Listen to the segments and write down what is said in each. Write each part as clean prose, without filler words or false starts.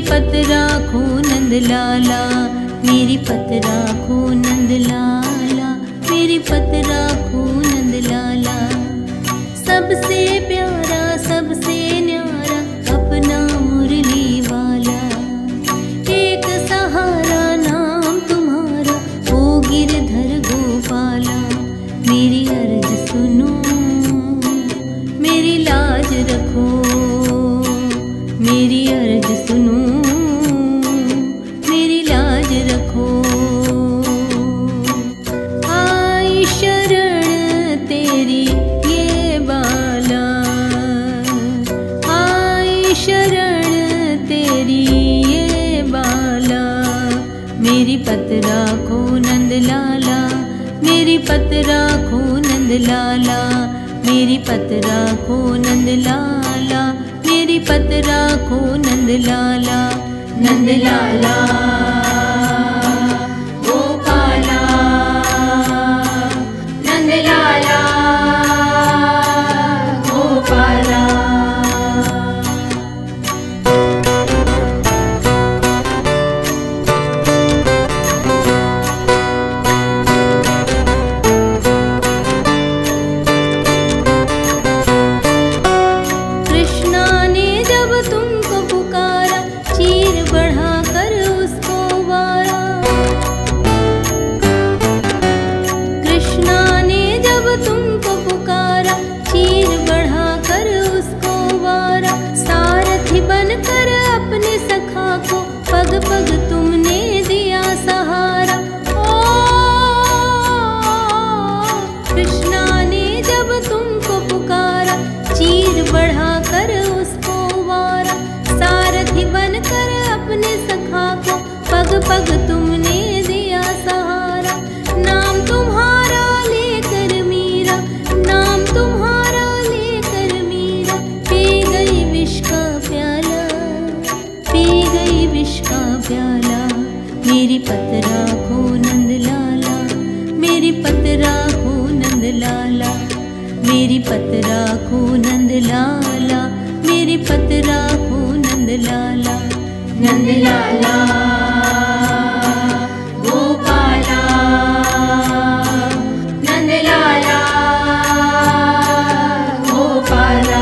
पत राखो नंदलाला, मेरी पत राखो नंदलाला, मेरी पत राखो नंदलाला। सबसे प्यारा सबसे न्यारा अपना मुरली वाला, एक सहारा नाम तुम्हारा ओ गिरधर गोपाला। मेरी अर्ज सुनो मेरी लाज रखो, मेरी अर्ज सुनो मेरी लाज रखो। आई शरण तेरी ये बाला, आई शरण तेरी ये बाला। मेरी पत राखो नंदलाला, मेरी पत राखो नंदलाला, मेरी पत राखो नंदलाला, मेरी पत राखो नंदलाला। नंदलाला गोपाला, नंदलाला गोपाला। पग पग तुमने दिया सहारा। ओ कृष्णा ने जब तुमको पुकारा, चीर बढ़ा कर उसको वारा। सारथी बनकर अपने सखा को पग पग तुमने दिया सहारा। नाम तुम्हारा लेकर मीरा, नाम तुम्हारा लेकर मीरा, पी गई विष का प्याला, पी गई विष का प्याला। मेरी पत राखो नंदलाला, मेरी पत राखो नंदलाला, मेरी पत राखो नंदलाला, मेरी पत राखो नंदलाला। नंदलाला गोपाला, नंदलाला गोपाला।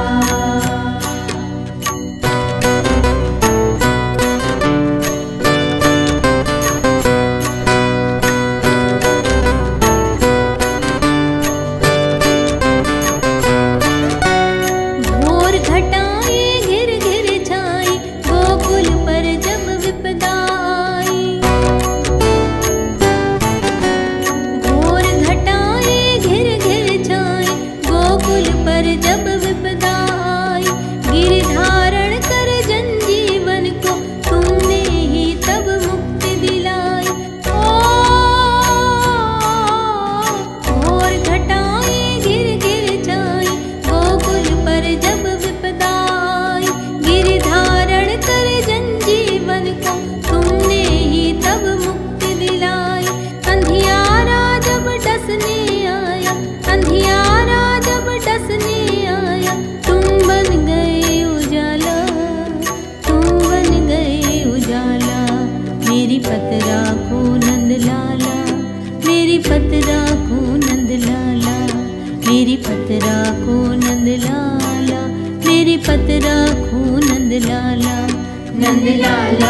मेरी पत राखो नंदलाला, मेरी पत राखो नंदलाला। नंदलाला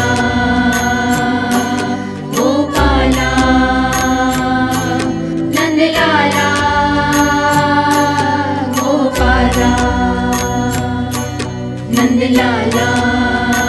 गोपाला, नंदलाला गोपाला, नंदलाला